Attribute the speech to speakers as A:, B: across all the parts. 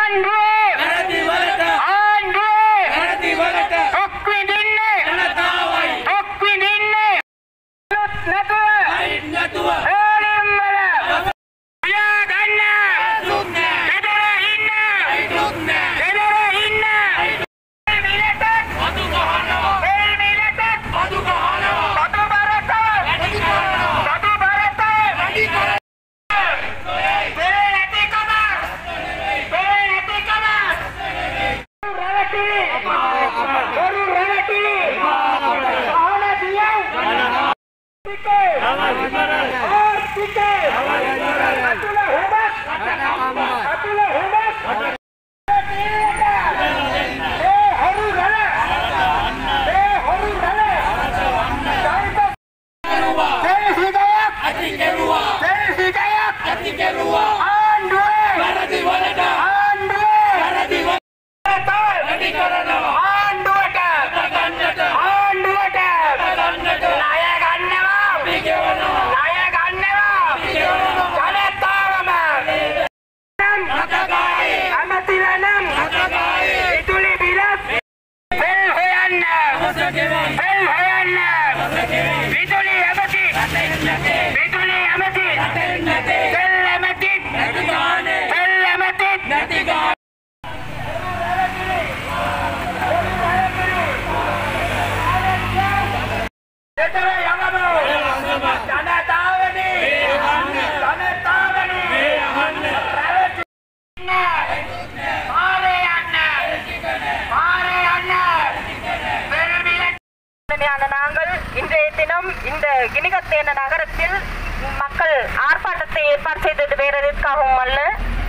A: நாங்கள் இன்றைய தினம் இந்த கினிகத்தேன நகரத்தில் மக்கள் ஆர்ப்பாட்டத்தை ஏற்பாடு செய்தது வேறு எதற்காகவும் அல்ல.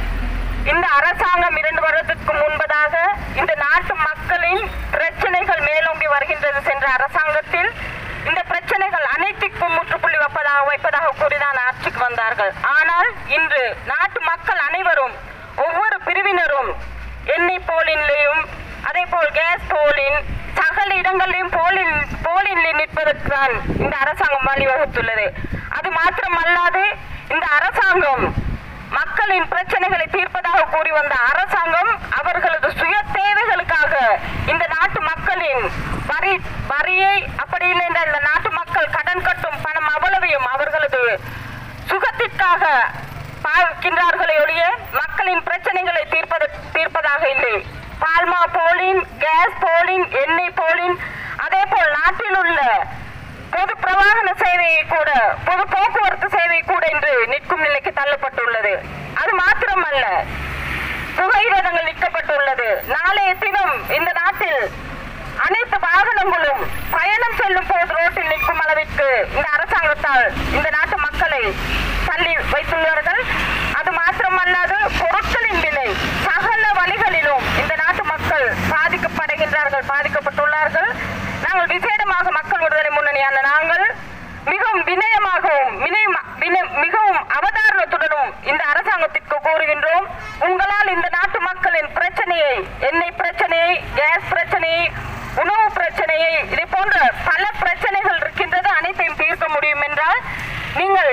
A: இந்த அரசாங்கம் 2 வருடத்திற்கு முன்பதாக இந்த நாட்டு மக்களின் பிரச்சனைகள் மேலோங்கி வருகின்றது சென்ற அரசாங்கத்தில் இந்த பிரச்சனைகள் அனைத்துக்கும் முற்றுப்புள்ளி வைப்பதாக கூறிதான் ஆட்சிக்கு வந்தார்கள். ஆனால் இன்று நாட்டு மக்கள் அனைவரும் ஒவ்வொரு பிரிவினரும் எண்ணெய் போலின்லையும் அதே போல் கேஸ் போலின் சகல இடங்களிலும் போலில் நிற்பதற்கு தான் இந்த அரசாங்கம் வழிவகுத்துள்ளது. அது மாத்திரமல்லாது இந்த அரசாங்கம் மக்களின் பிரச்சனைகளை தீர்ப்பதாக கூறி வந்த அரசாங்கம் அவர்களது சுய தேவைகளுக்காக இந்த நாட்டு மக்களின் வரியை அப்படி இல்லை என்றால் இந்த நாட்டு மக்கள் கடன் கட்டும் பணம் அவ்வளவையும் அவர்களது சுகத்திற்காக பார்க்கின்றார்களே ஒழிய மக்களின் பிரச்சனைகளை தீர்ப்பதாக இல்லை. பால்மா போலின், கேஸ் போலின், எண்ணெய் போலின், அதே போல் நாட்டில் உள்ள பொது பிரவாகன சேவையை கூட பொது போக்குவரத்து சேவை கூட இன்று நிற்கும் நிலைக்கு தள்ளப்பட்டுள்ளது. அது மாத்திரமல்ல, புகையிரதங்கள் நிற்கப்பட்டுள்ளது. நாளைய தினம் இந்த நாட்டில் அனைத்து வாகனங்களும் பயணம் செல்லும் போது ரோட்டில் நிற்கும் அளவிற்கு இந்த அரசாங்கத்தால் இந்த நாட்டு மக்களை தள்ளி வைத்துள்ளார்கள். அது மாத்திரமல்லாது பொருட்களின் விலை சகல வழிகளிலும் இந்த நாட்டு மக்கள் பாதிக்கப்பட்டுள்ளார்கள். நாங்கள் விசேடமாக மக்கள் விடுதலை முன்னணியான நாங்கள் மிகவும் வினயமாகவும் மிகவும் அவதாரணத்துடனும் இந்த அரசாங்கத்திற்கு கூறுகின்றோம். உங்களால் இந்த நாட்டு மக்களின் பிரச்சனையை, எண்ணெய் பிரச்சனையை, கேஸ் பிரச்சனையை, உணவு பிரச்சனையை, இதை போன்ற பல பிரச்சனைகள் இருக்கின்றது, அனைத்தையும் தீர்க்க முடியும் என்றால் நீங்கள்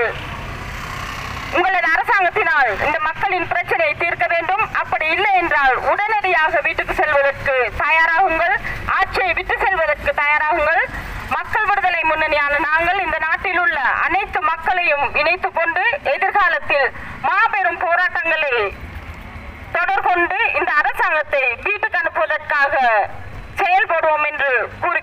A: உங்களது அரசாங்கத்தினால் இந்த மக்களின் பிரச்சனையை தீர்க்க வேண்டும். அப்படி இல்லை என்றால் உடனடியாக வீட்டுக்கு செல்வதற்கு தயாராகுங்கள், ஆட்சியை விட்டு செல்வதற்கு தயாராகுங்கள். மக்கள் விடுதலை முன்னணியான நாங்கள் இந்த நாட்டில் உள்ள அனைத்து மக்களையும் இணைத்துக் கொண்டு எதிர்காலத்தில் மாபெரும் போராட்டங்களை தொடர்கொண்டு இந்த அரசாங்கத்தை வீட்டுக்கு அனுப்புவதற்காக செயல்படுவோம் என்று